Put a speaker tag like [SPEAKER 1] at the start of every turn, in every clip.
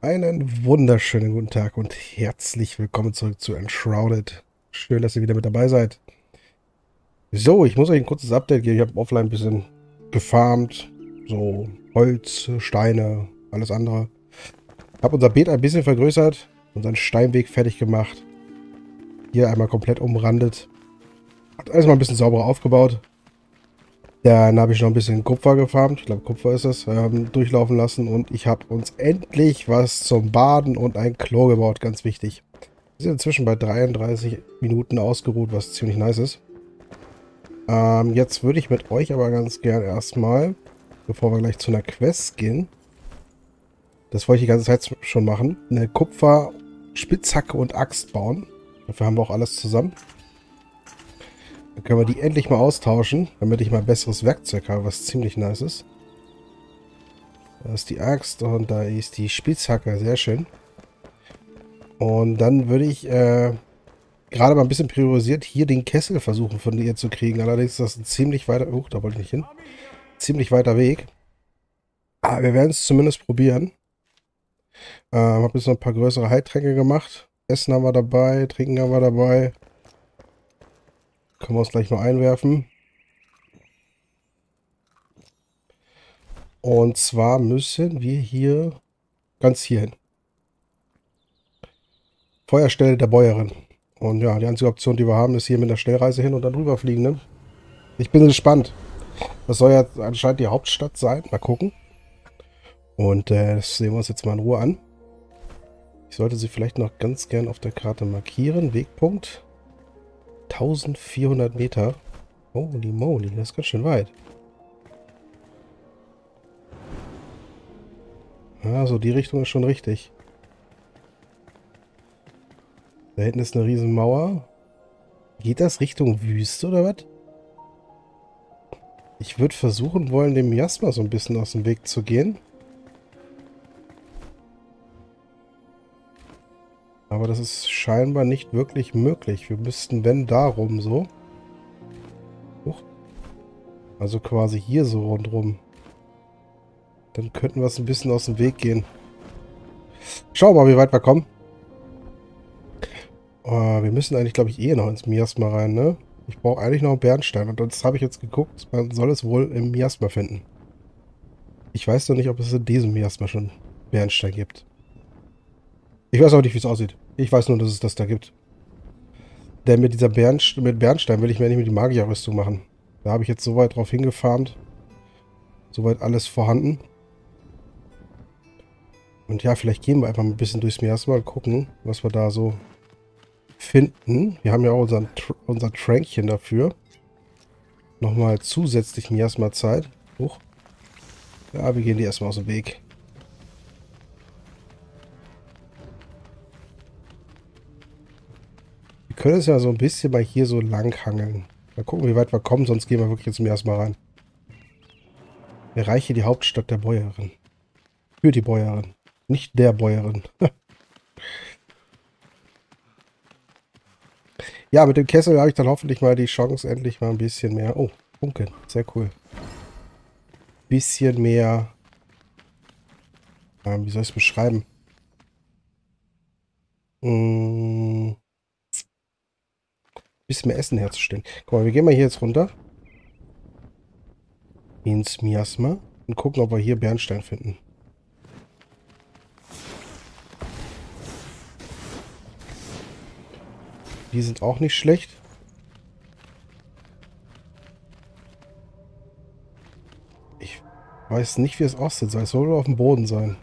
[SPEAKER 1] Einen wunderschönen guten Tag und herzlich willkommen zurück zu Enshrouded. Schön, dass ihr wieder mit dabei seid. So, ich muss euch ein kurzes Update geben. Ich habe offline ein bisschen gefarmt. So Holz, Steine, alles andere. Habe unser Beet ein bisschen vergrößert. Unseren Steinweg fertig gemacht. Hier einmal komplett umrandet. Hat alles mal ein bisschen sauberer aufgebaut. Dann habe ich noch ein bisschen Kupfer gefarmt. Ich glaube, Kupfer ist es. Durchlaufen lassen. Und ich habe uns endlich was zum Baden und ein Klo gebaut. Ganz wichtig. Wir sind inzwischen bei 33 Minuten ausgeruht, was ziemlich nice ist. Jetzt würde ich mit euch aber ganz gern erstmal, bevor wir gleich zu einer Quest gehen, das wollte ich die ganze Zeit schon machen, eine Kupfer-Spitzhacke und Axt bauen. Dafür haben wir auch alles zusammen. Dann können wir die endlich mal austauschen, damit ich mal besseres Werkzeug habe, was ziemlich nice ist. Da ist die Axt und da ist die Spitzhacke, sehr schön. Und dann würde ich gerade mal ein bisschen priorisiert hier den Kessel versuchen von ihr zu kriegen. Allerdings ist das ein ziemlich weiter... Oh, da wollte ich nicht hin. Ziemlich weiter Weg. Aber wir werden es zumindest probieren. Habe jetzt noch ein paar größere Heiltränke gemacht. Essen haben wir dabei, Trinken haben wir dabei. Können wir uns gleich mal einwerfen. Und zwar müssen wir hier ganz hier hin. Feuerstelle der Bäuerin. Und ja, die einzige Option, die wir haben, ist hier mit der Schnellreise hin und dann rüber fliegen, ne? Ich bin gespannt. Das soll ja anscheinend die Hauptstadt sein. Mal gucken. Und das sehen wir uns jetzt mal in Ruhe an. Ich sollte sie vielleicht noch ganz gern auf der Karte markieren. Wegpunkt 1400 Meter. Holy moly, das ist ganz schön weit. Also die Richtung ist schon richtig. Da hinten ist eine riesen Mauer. Geht das Richtung Wüste oder was? Ich würde versuchen wollen, dem Miasma so ein bisschen aus dem Weg zu gehen. Aber das ist scheinbar nicht wirklich möglich. Wir müssten, wenn, darum so. Huch. Also quasi hier so rundrum. Dann könnten wir es ein bisschen aus dem Weg gehen. Schauen wir mal, wie weit wir kommen. Wir müssen eigentlich, glaube ich, eh noch ins Miasma rein, ne? Ich brauche eigentlich noch einen Bernstein. Und das habe ich jetzt geguckt. Man soll es wohl im Miasma finden. Ich weiß noch nicht, ob es in diesem Miasma schon Bernstein gibt. Ich weiß auch nicht, wie es aussieht. Ich weiß nur, dass es das da gibt. Denn mit dieser mit Bernstein will ich mir nicht mehr die Magierrüstung machen. Da habe ich jetzt soweit drauf hingefarmt. Soweit alles vorhanden. Und ja, vielleicht gehen wir einfach ein bisschen durchs Miasma und gucken, was wir da so finden. Wir haben ja auch unser Tränkchen dafür. Nochmal zusätzlich Miasma-Zeit. Huch. Ja, wir gehen die erstmal aus dem Weg. Wir können es ja so ein bisschen mal hier so lang hangeln. Mal gucken, wie weit wir kommen, sonst gehen wir wirklich ins Miasma rein. Erreiche die Hauptstadt der Bäuerin. Für die Bäuerin. Nicht der Bäuerin. Ja, mit dem Kessel habe ich dann hoffentlich mal die Chance, endlich mal ein bisschen mehr... Oh, Funken. Sehr cool. Bisschen mehr... wie soll ich es beschreiben? Bisschen mehr Essen herzustellen. Guck mal, wir gehen mal hier jetzt runter. Ins Miasma. Und gucken, ob wir hier Bernstein finden. Die sind auch nicht schlecht. Ich weiß nicht, wie es aussieht. Es soll wohl auf dem Boden sein.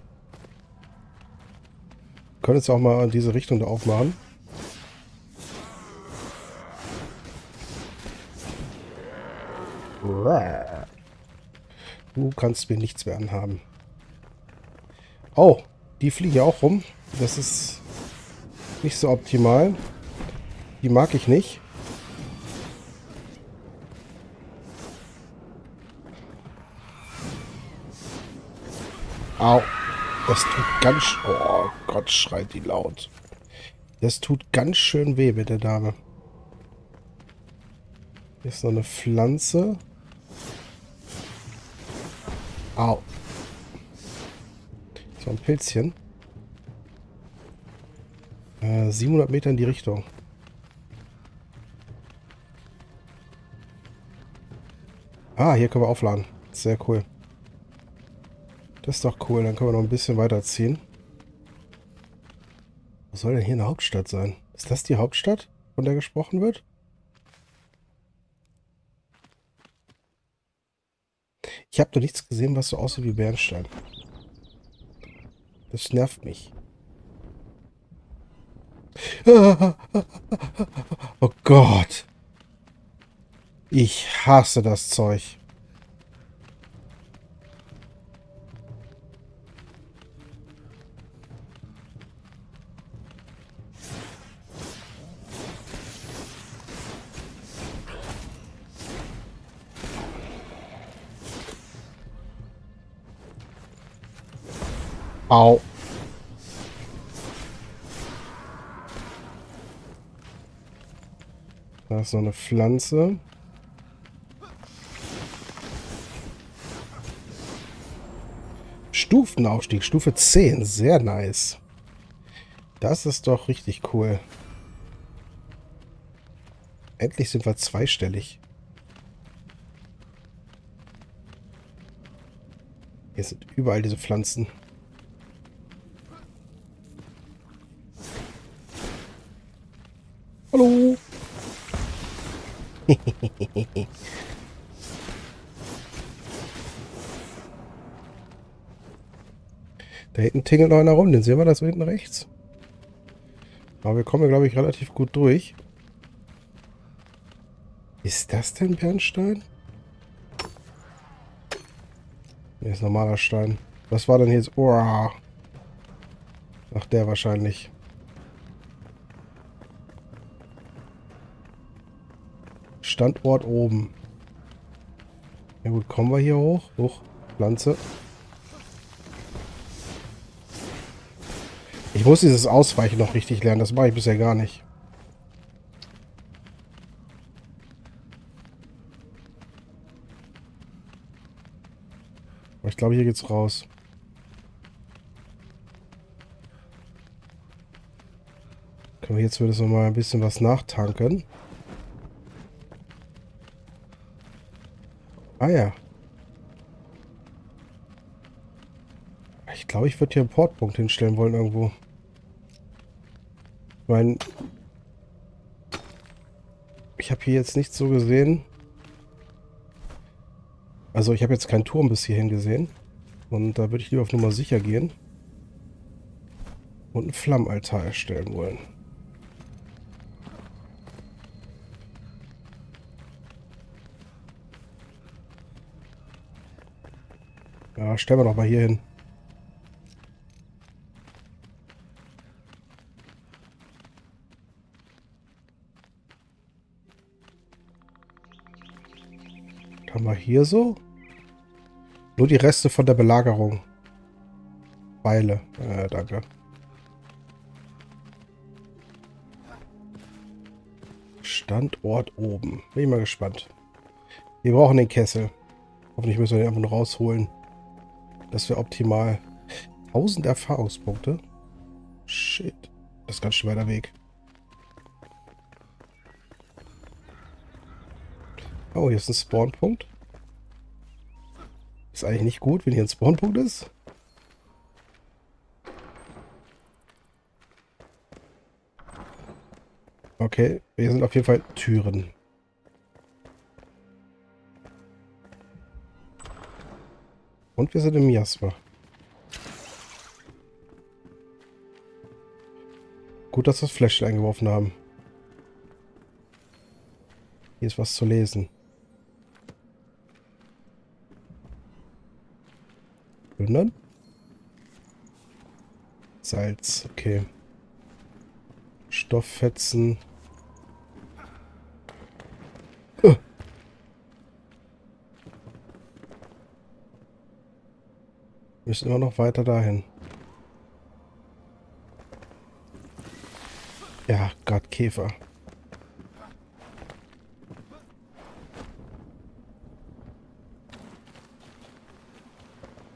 [SPEAKER 1] Wir können jetzt auch mal in diese Richtung da aufmachen. Du kannst mir nichts mehr anhaben. Oh, die fliegen ja auch rum. Das ist nicht so optimal. Die mag ich nicht. Au. Das tut ganz... Oh Gott, schreit die laut. Das tut ganz schön weh mit der Dame. Hier ist noch eine Pflanze. Au. So ein Pilzchen. 700 Meter in die Richtung. Ah, hier können wir aufladen. Sehr cool. Das ist doch cool. Dann können wir noch ein bisschen weiterziehen. Wo soll denn hier eine Hauptstadt sein? Ist das die Hauptstadt, von der gesprochen wird? Ich habe doch nichts gesehen, was so aussieht wie Bernstein. Das nervt mich. Oh Gott. Ich hasse das Zeug. Au. Da ist noch eine Pflanze. Stufenaufstieg, Stufe 10. Sehr nice. Das ist doch richtig cool. Endlich sind wir zweistellig. Hier sind überall diese Pflanzen. Hallo. Da hinten tingelt noch einer rum. Den sehen wir da so hinten rechts. Aber wir kommen, glaube ich, relativ gut durch. Ist das denn Bernstein? Nee, ist normaler Stein. Was war denn jetzt? Oh. Ach, der wahrscheinlich. Standort oben. Ja gut, kommen wir hier hoch? Hoch, Pflanze. Ich muss dieses Ausweichen noch richtig lernen. Das mache ich bisher gar nicht. Aber ich glaube, hier geht's raus. Können wir jetzt zumindest noch mal ein bisschen was nachtanken. Ah ja. Ich glaube, ich würde hier einen Portpunkt hinstellen wollen irgendwo. Ich meine, ich habe hier jetzt nichts so gesehen. Also ich habe jetzt keinen Turm bis hierhin gesehen. Und da würde ich lieber auf Nummer sicher gehen. Und einen Flammenaltar erstellen wollen. Ja, stellen wir doch mal hier hin. Haben wir hier so? Nur die Reste von der Belagerung. Beile. Danke. Standort oben. Bin ich mal gespannt. Wir brauchen den Kessel. Hoffentlich müssen wir den einfach nur rausholen. Das wäre optimal. 1000 Erfahrungspunkte. Shit. Das ist ganz schön weiter Weg. Oh, hier ist ein Spawnpunkt. Ist eigentlich nicht gut, wenn hier ein Spawnpunkt ist. Okay, hier sind auf jeden Fall Türen. Und wir sind im Miasma. Gut, dass wir das Fläschchen eingeworfen haben. Hier ist was zu lesen. Plündern? Salz, okay. Stofffetzen. Müssen immer noch weiter dahin. Ja, Gott, Käfer.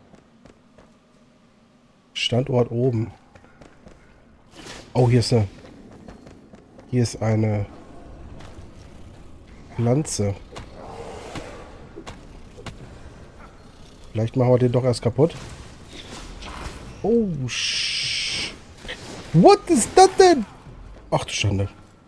[SPEAKER 1] Standort oben. Oh, hier ist eine Hier ist eine Pflanze. Vielleicht machen wir den doch erst kaputt. Oh, what ist das denn? Ach du Schande.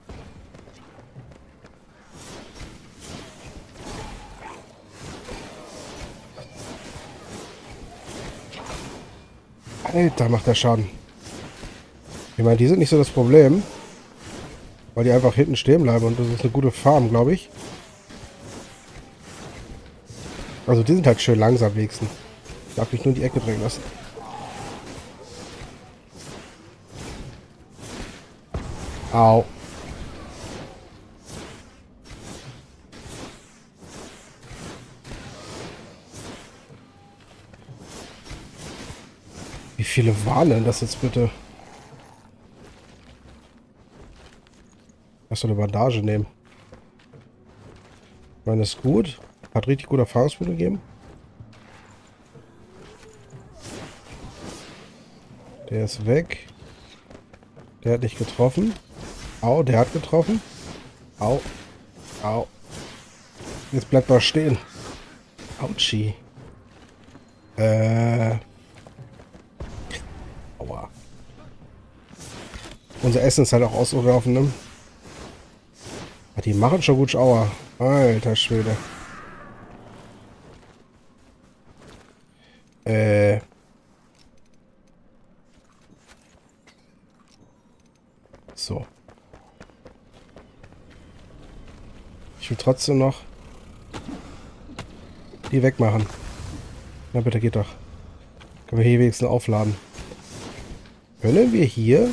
[SPEAKER 1] Alter, macht der Schaden. Ich meine, die sind nicht so das Problem. Weil die einfach hinten stehen bleiben und das ist eine gute Farm, glaube ich. Also die sind halt schön langsam wenigstens. Darf ich nur in die Ecke drängen lassen. Au. Wie viele waren denn das jetzt bitte? Lass doch eine Bandage nehmen. Ich meine, das ist gut. Hat richtig gute Erfahrungspunkte gegeben. Der ist weg. Der hat nicht getroffen. Au, der hat getroffen. Au. Au. Jetzt bleibt mal stehen. Autschi. Aua. Unser Essen ist halt auch ausgelaufen, ne? Die machen schon gut Aua. Alter Schwede. So. Ich will trotzdem noch die wegmachen. Na bitte, geht doch. Können wir hier wenigstens aufladen. Können wir hier...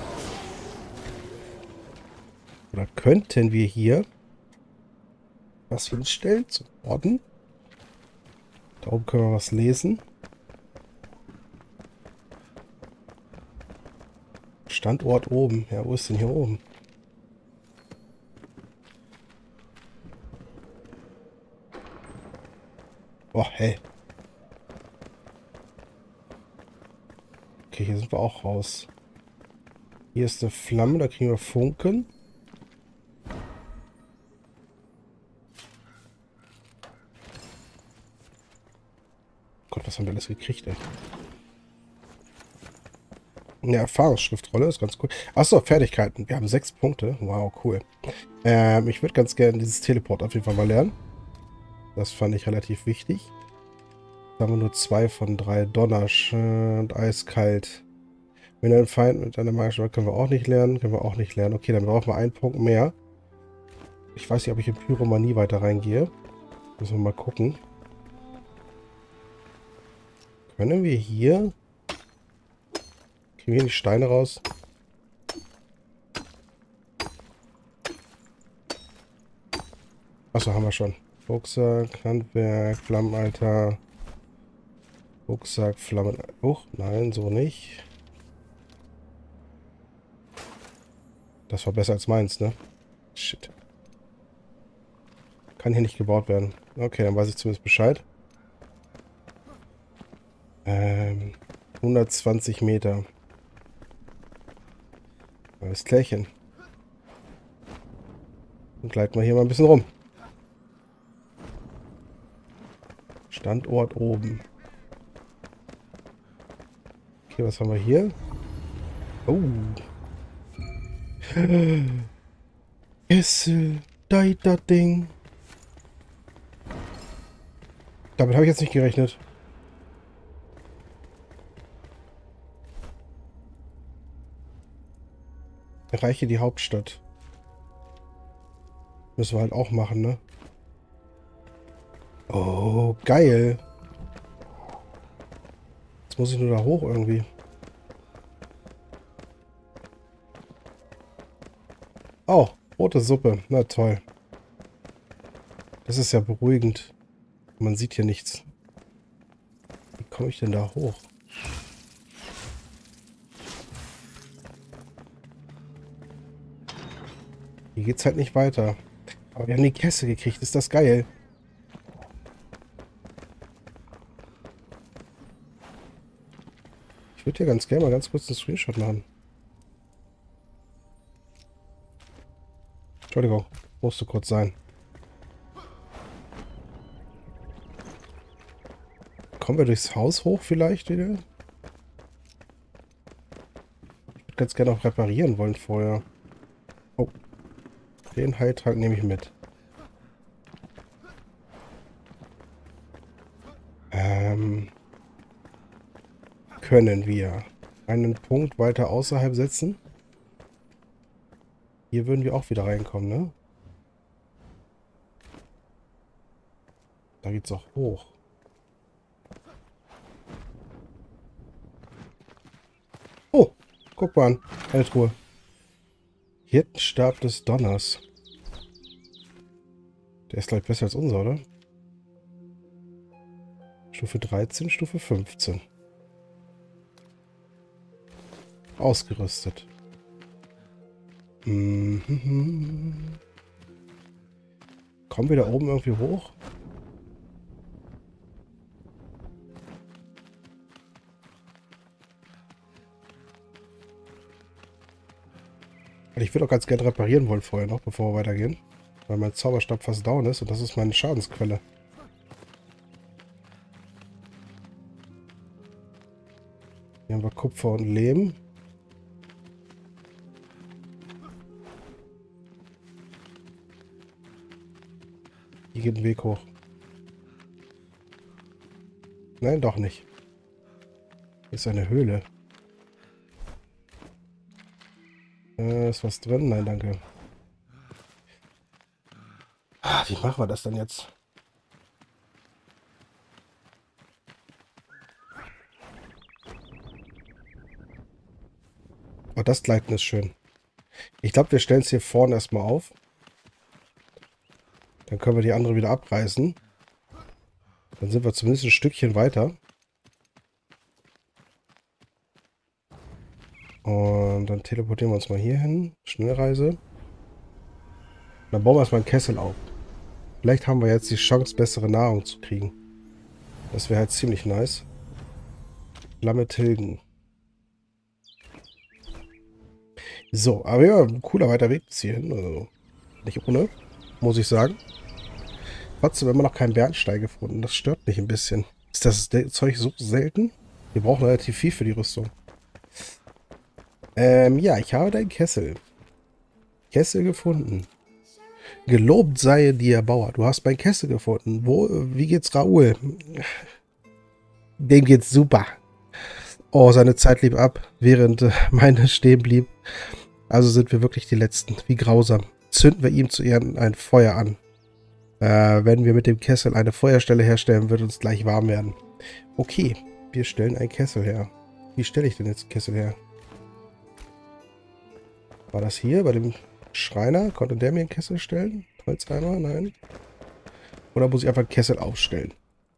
[SPEAKER 1] Oder könnten wir hier... was hinstellen zum Orden? Da oben können wir was lesen. Standort oben. Ja, wo ist denn hier oben? Oh, hey. Okay, hier sind wir auch raus. Hier ist eine Flamme, da kriegen wir Funken. Gott, was haben wir alles gekriegt, ey? Eine Erfahrungsschriftrolle ist ganz cool. Achso, Fertigkeiten. Wir haben 6 Punkte. Wow, cool. Ich würde ganz gerne dieses Teleport auf jeden Fall mal lernen. Das fand ich relativ wichtig. Da haben wir nur 2 von 3. Donner und eiskalt. Wenn ein Feind mit einer magischen Waffe können wir auch nicht lernen. Können wir auch nicht lernen. Okay, dann brauchen wir einen Punkt mehr. Ich weiß nicht, ob ich in Pyromanie weiter reingehe. Müssen wir mal gucken. Können wir hier... Kriegen wir hier die Steine raus? Achso, haben wir schon. Rucksack, Handwerk, Flammenalter. Rucksack, Flammen... Oh, nein, so nicht. Das war besser als meins, ne? Shit. Kann hier nicht gebaut werden. Okay, dann weiß ich zumindest Bescheid. 120 Meter. Alles klärchen. Und gleiten wir hier mal ein bisschen rum. Standort oben. Okay, was haben wir hier? Oh. Kessel. Da das Ding. Damit habe ich jetzt nicht gerechnet. Erreiche die Hauptstadt. Müssen wir halt auch machen, ne? Oh, geil. Jetzt muss ich nur da hoch irgendwie. Oh, rote Suppe. Na toll. Das ist ja beruhigend. Man sieht hier nichts. Wie komme ich denn da hoch? Hier geht's halt nicht weiter. Aber wir haben die Kesse gekriegt. Ist das geil? Ich würde hier ganz gerne mal ganz kurz einen Screenshot machen. Entschuldigung, musste kurz sein. Kommen wir durchs Haus hoch vielleicht wieder? Ich würde ganz gerne auch reparieren wollen vorher. Oh, den Heiltrank nehme ich mit. Können wir einen Punkt weiter außerhalb setzen? Hier würden wir auch wieder reinkommen, ne? Da geht's auch hoch. Oh, guck mal an. Eine Truhe. Hirtenstab des Donners. Der ist, glaube ich, besser als unser, oder? Stufe 13, Stufe 15. Ausgerüstet. Mhm. Kommen wir da oben irgendwie hoch? Ich würde auch ganz gerne reparieren wollen vorher noch, bevor wir weitergehen. Weil mein Zauberstab fast down ist und das ist meine Schadensquelle. Hier haben wir Kupfer und Lehm. Hier geht ein Weg hoch. Nein, doch nicht. Hier ist eine Höhle. Ist was drin? Nein, danke. Wie machen wir das denn jetzt? Oh, das Gleiten ist schön. Ich glaube, wir stellen es hier vorne erstmal auf. Dann können wir die andere wieder abreißen. Dann sind wir zumindest ein Stückchen weiter. Und dann teleportieren wir uns mal hier hin. Schnellreise. Dann bauen wir erstmal einen Kessel auf. Vielleicht haben wir jetzt die Chance, bessere Nahrung zu kriegen. Das wäre halt ziemlich nice. Flamme tilgen. So, aber ja, ein cooler weiter Weg bis hierhin. Also nicht ohne, muss ich sagen. Trotzdem immer noch keinen Bernstein gefunden. Das stört mich ein bisschen. Ist das Zeug so selten? Wir brauchen relativ viel für die Rüstung. Ja, ich habe deinen Kessel. Kessel gefunden. Gelobt sei dir, Bauer. Du hast meinen Kessel gefunden. Wie geht's Raoul? Dem geht's super. Oh, seine Zeit lief ab, während meine stehen blieb. Also sind wir wirklich die Letzten. Wie grausam. Zünden wir ihm zu Ehren ein Feuer an. Wenn wir mit dem Kessel eine Feuerstelle herstellen, wird uns gleich warm werden. Okay, wir stellen einen Kessel her. Wie stelle ich denn jetzt einen Kessel her? War das hier bei dem Schreiner? Konnte der mir einen Kessel stellen? Holzeimer? Nein. Oder muss ich einfach einen Kessel aufstellen?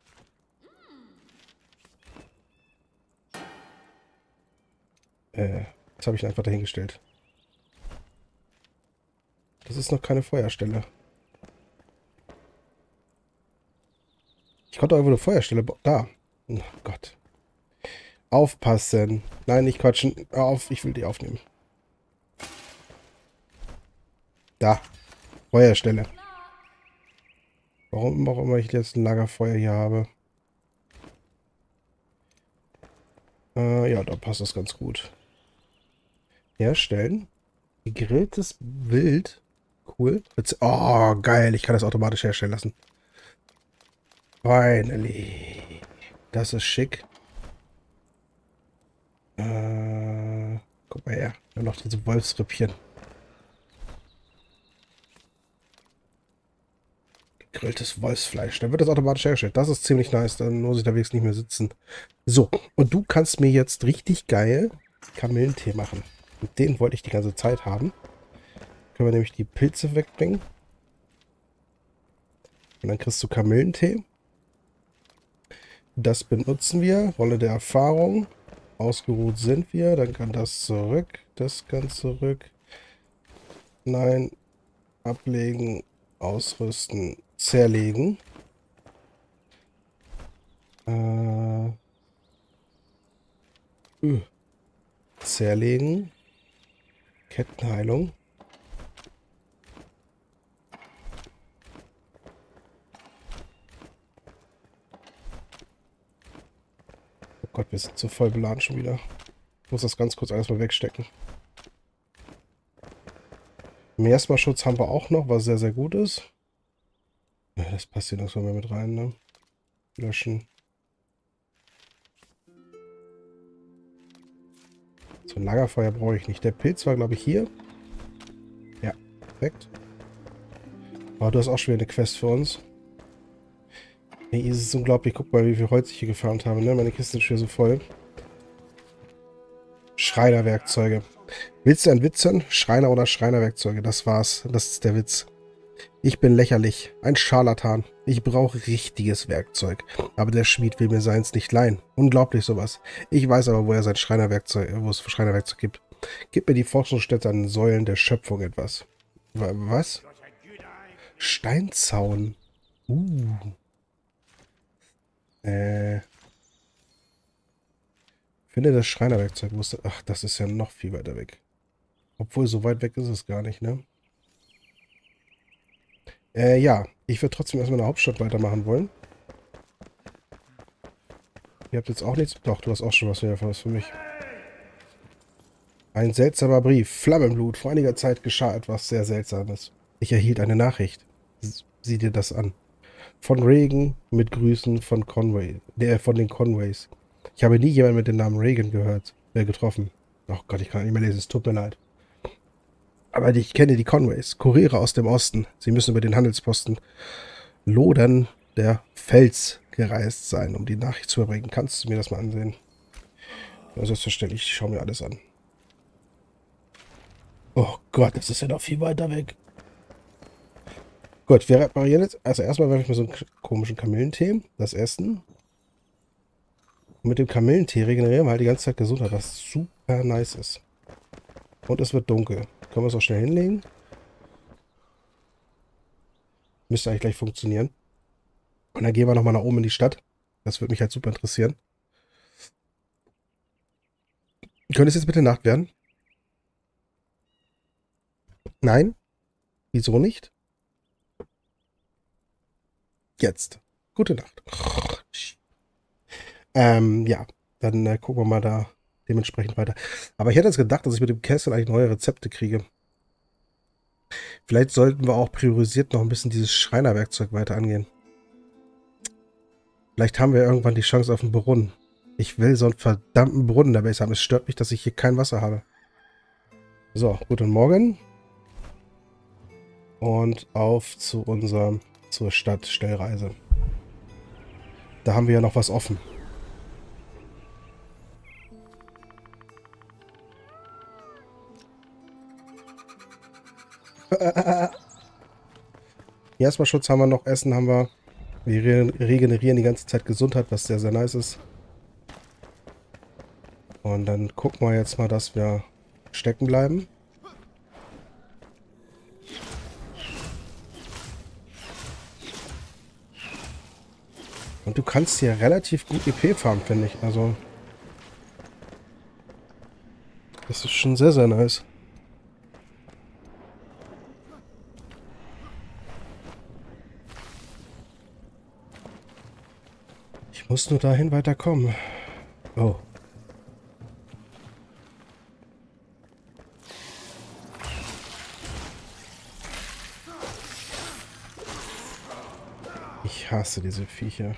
[SPEAKER 1] Jetzt habe ich ihn einfach dahingestellt. Das ist noch keine Feuerstelle. Ich konnte irgendwo eine Feuerstelle da. Oh Gott. Aufpassen. Nein, nicht quatschen. Hör auf, ich will die aufnehmen. Da. Feuerstelle. Warum auch immer ich jetzt ein Lagerfeuer hier habe. Ja, da passt das ganz gut. Herstellen. Gegrilltes Wild. Cool. Oh, geil. Ich kann das automatisch herstellen lassen. Finally. Das ist schick. Guck mal her. Wir haben noch diese Wolfsrippchen. Gegrilltes Wolfsfleisch. Dann wird das automatisch hergestellt. Das ist ziemlich nice. Dann muss ich da wenigstens nicht mehr sitzen. So. Und du kannst mir jetzt richtig geil Kamillentee machen. Und den wollte ich die ganze Zeit haben. Können wir nämlich die Pilze wegbringen. Und dann kriegst du Kamillentee. Das benutzen wir. Rolle der Erfahrung. Ausgeruht sind wir. Dann kann das zurück. Das kann zurück. Nein. Ablegen. Ausrüsten. Zerlegen. Zerlegen. Kettenheilung. Gott, wir sind so voll beladen schon wieder. Ich muss das ganz kurz alles mal wegstecken. Miasma-Schutz haben wir auch noch, was sehr, sehr gut ist. Ja, das passt hier noch so mal mit rein, ne? Löschen. So ein Lagerfeuer brauche ich nicht. Der Pilz war, glaube ich, hier. Ja, perfekt. Aber du hast auch schon wieder eine Quest für uns. Hey, es ist unglaublich. Guck mal, wie viel Holz ich hier gefarmt habe, ne? Meine Kisten sind schon so voll. Schreinerwerkzeuge. Willst du einen Witz hören? Schreiner oder Schreinerwerkzeuge. Das war's. Das ist der Witz. Ich bin lächerlich. Ein Scharlatan. Ich brauche richtiges Werkzeug. Aber der Schmied will mir seins nicht leihen. Unglaublich sowas. Ich weiß aber, wo er sein Schreinerwerkzeug, wo es Schreinerwerkzeug gibt. Gib mir die Forschungsstätte an den Säulen der Schöpfung etwas. Was? Steinzaun. Finde das Schreinerwerkzeug. Ach, das ist ja noch viel weiter weg. Obwohl, so weit weg ist es gar nicht, ne? Ja. Ich würde trotzdem erstmal in der Hauptstadt weitermachen wollen. Ihr habt jetzt auch nichts? Doch, du hast auch schon was für mich. Ein seltsamer Brief. Flammenblut. Vor einiger Zeit geschah etwas sehr Seltsames. Ich erhielt eine Nachricht. Sieh dir das an. Von Regan mit Grüßen von von den Conways. Ich habe nie jemanden mit dem Namen Regan getroffen. Oh Gott, ich kann nicht mehr lesen, es tut mir leid. Aber ich kenne die Conways, Kuriere aus dem Osten. Sie müssen über den Handelsposten Lodern der Fels gereist sein, um die Nachricht zu überbringen. Kannst du mir das mal ansehen? Ja, selbstverständlich, ich schaue mir alles an. Oh Gott, das ist ja noch viel weiter weg. Gut, wir reparieren jetzt. Also erstmal werfe ich mir so einen komischen Kamillentee. Das Essen. Und mit dem Kamillentee regenerieren wir halt die ganze Zeit Gesundheit, was super nice ist. Und es wird dunkel. Können wir es auch schnell hinlegen? Müsste eigentlich gleich funktionieren. Und dann gehen wir nochmal nach oben in die Stadt. Das würde mich halt super interessieren. Könnte es jetzt bitte Nacht werden? Nein? Wieso nicht? Jetzt. Gute Nacht. Ja. Dann gucken wir mal da dementsprechend weiter. Aber ich hätte jetzt gedacht, dass ich mit dem Kessel eigentlich neue Rezepte kriege. Vielleicht sollten wir auch priorisiert noch ein bisschen dieses Schreinerwerkzeug weiter angehen. Vielleicht haben wir irgendwann die Chance auf einen Brunnen. Ich will so einen verdammten Brunnen dabei haben. Es stört mich, dass ich hier kein Wasser habe. So, guten Morgen. Und auf zur Stadtstellreise. Da haben wir ja noch was offen. Miasma-Schutz haben wir noch, Essen haben wir. Wir regenerieren die ganze Zeit Gesundheit, was sehr, sehr nice ist. Und dann gucken wir jetzt mal, dass wir stecken bleiben. Und du kannst hier relativ gut EP farmen, finde ich. Also, das ist schon sehr, sehr nice. Ich muss nur dahin weiterkommen. Oh. Ich hasse diese Viecher.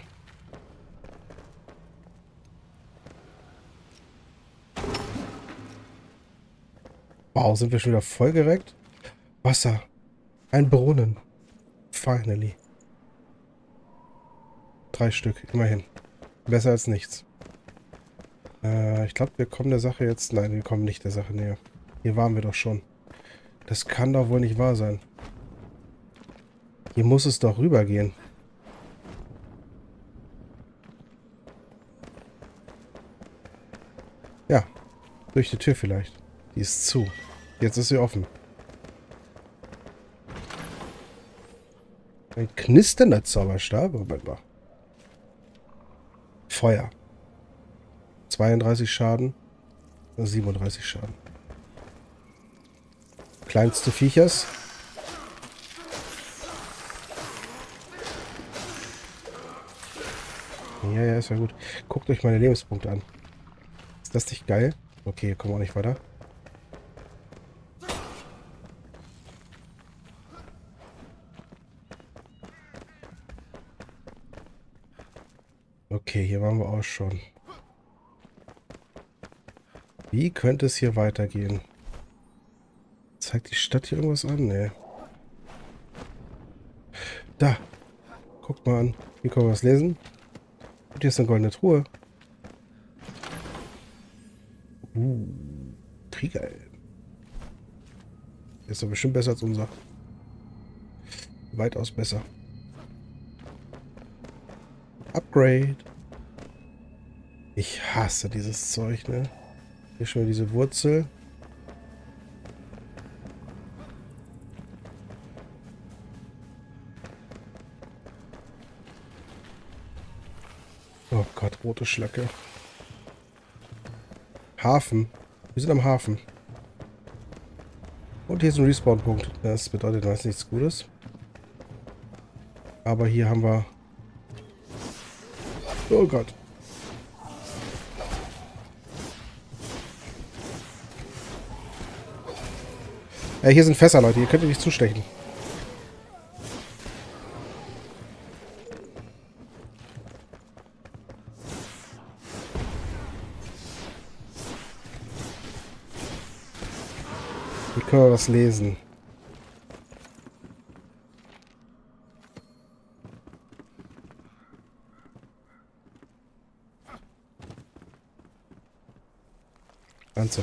[SPEAKER 1] Wow, sind wir schon wieder voll gereckt? Wasser. Ein Brunnen. Finally. 3 Stück, immerhin. Besser als nichts. Ich glaube, wir kommen der Sache jetzt... Nein, wir kommen nicht der Sache näher. Hier waren wir doch schon. Das kann doch wohl nicht wahr sein. Hier muss es doch rübergehen. Ja, durch die Tür vielleicht. Die ist zu. Jetzt ist sie offen. Ein knisternder Zauberstab. Moment mal. Feuer. 32 Schaden. 37 Schaden. Kleinste Viechers. Ja, ja, ist ja gut. Guckt euch meine Lebenspunkte an. Ist das nicht geil? Okay, hier kommen wir auch nicht weiter. Okay, hier waren wir auch schon. Wie könnte es hier weitergehen? Zeigt die Stadt hier irgendwas an? Nee. Da. Guckt mal an. Hier können wir was lesen. Und hier ist eine goldene Truhe. Krieger. Ist doch bestimmt besser als unser. Weitaus besser. Upgrade. Ich hasse dieses Zeug, ne? Hier schon wieder diese Wurzel. Oh Gott, rote Schlacke. Hafen. Wir sind am Hafen. Und hier ist ein Respawn-Punkt. Das bedeutet meist nichts Gutes. Aber hier haben wir... Oh Gott. Hier sind Fässer, Leute. Ihr könnt ihr nicht zustechen. Hier können wir was lesen. Pflanze.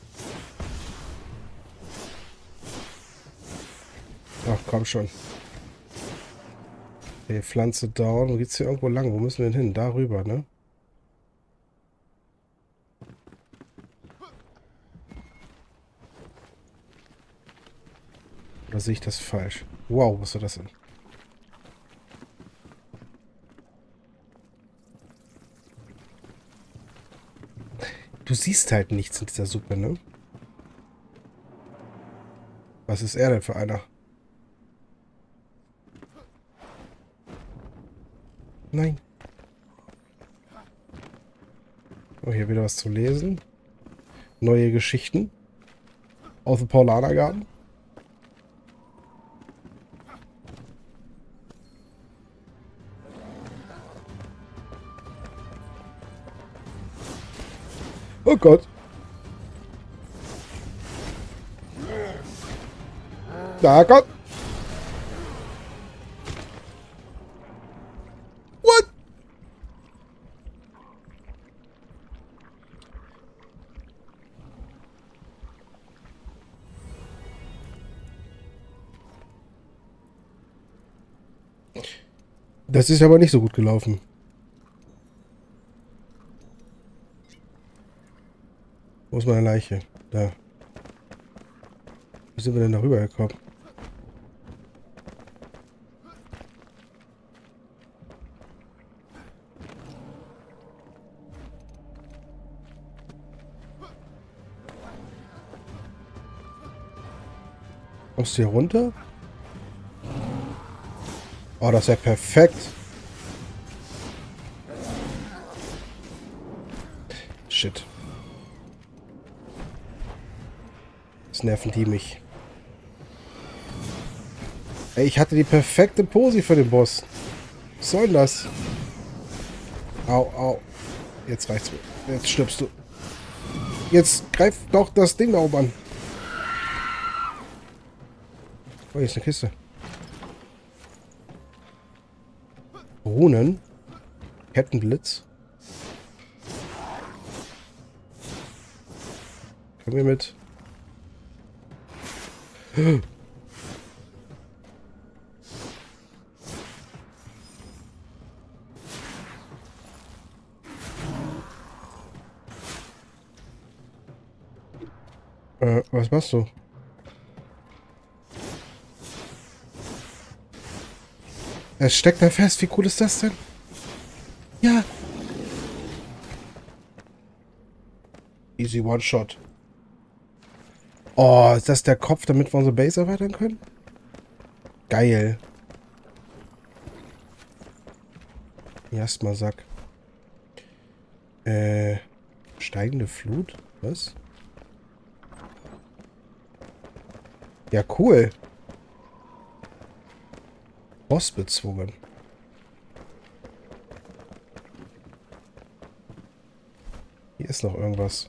[SPEAKER 1] Ach, komm schon. Okay, Pflanze down. Wo geht's hier irgendwo lang? Wo müssen wir denn hin? Da rüber, ne? Oder sehe ich das falsch? Wow, was ist das denn? Du siehst halt nichts in dieser Suppe, ne? Was ist er denn für einer? Nein. Oh, hier wieder was zu lesen. Neue Geschichten. Aus dem Paulanergarten. Oh Gott. Da Gott. What? Das ist aber nicht so gut gelaufen. Wo ist meine Leiche? Da. Wie sind wir denn da rübergekommen? Kommst du hier runter? Oh, das ist ja perfekt. Shit. Jetzt nerven die mich. Ey, ich hatte die perfekte Posi für den Boss. Was soll denn das? Au, au. Jetzt reicht's mir. Jetzt stirbst du. Jetzt greif doch das Ding da oben an. Oh, hier ist eine Kiste. Runen. Kettenblitz. Können wir mit... was machst du? Es steckt da fest. Wie cool ist das denn? Ja. Easy One-Shot. Oh, ist das der Kopf, damit wir unsere Base erweitern können? Geil. Erstmal Sack. Steigende Flut? Was? Ja, cool. Boss bezwungen. Hier ist noch irgendwas.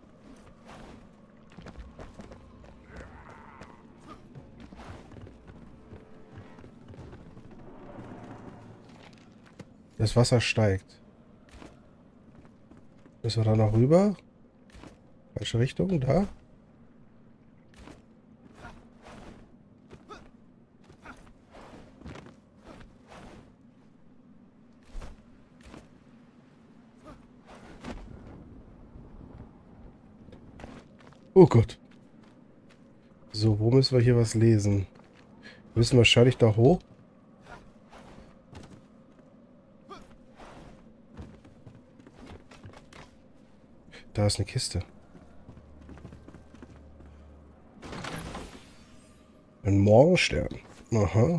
[SPEAKER 1] Das Wasser steigt. Müssen wir da noch rüber? Falsche Richtung, da? Oh Gott. So, wo müssen wir hier was lesen? Wir müssen wahrscheinlich da hoch. Da ist eine Kiste. Ein Morgenstern. Aha.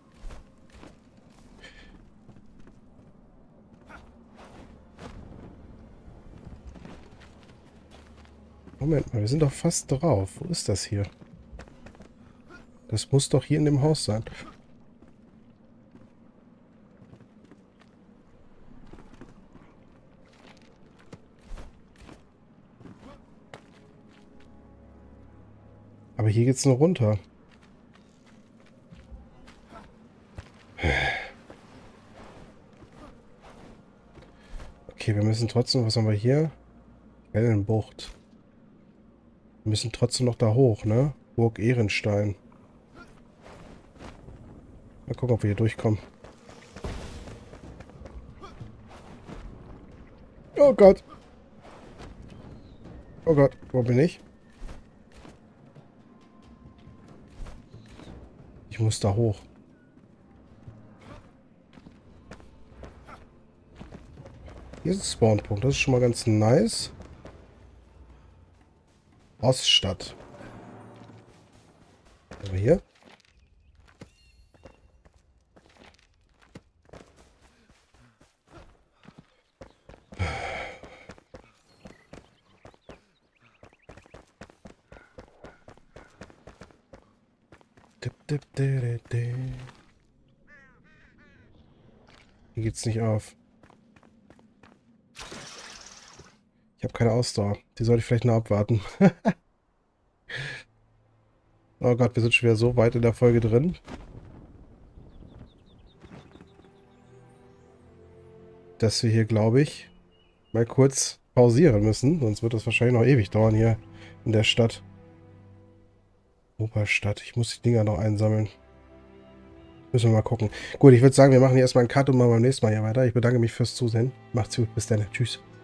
[SPEAKER 1] Moment mal, wir sind doch fast drauf. Wo ist das hier? Das muss doch hier in dem Haus sein. Aber hier geht's nur runter. Okay, wir müssen trotzdem... Was haben wir hier? Wellenbucht. Wir müssen trotzdem noch da hoch, ne? Burg Ehrenstein. Mal gucken, ob wir hier durchkommen. Oh Gott. Oh Gott, wo bin ich? Ich muss da hoch. Hier ist ein Spawnpunkt. Das ist schon mal ganz nice. Oststadt. Aber hier? Hier geht's nicht auf. Ich habe keine Ausdauer. Die sollte ich vielleicht noch abwarten. Oh Gott, wir sind schon wieder so weit in der Folge drin, dass wir hier, glaube ich, mal kurz pausieren müssen. Sonst wird das wahrscheinlich noch ewig dauern hier in der Stadt. Oberstadt. Ich muss die Dinger noch einsammeln. Müssen wir mal gucken. Gut, ich würde sagen, wir machen hier erstmal einen Cut und machen beim nächsten Mal hier weiter. Ich bedanke mich fürs Zusehen. Macht's gut. Bis dann. Tschüss.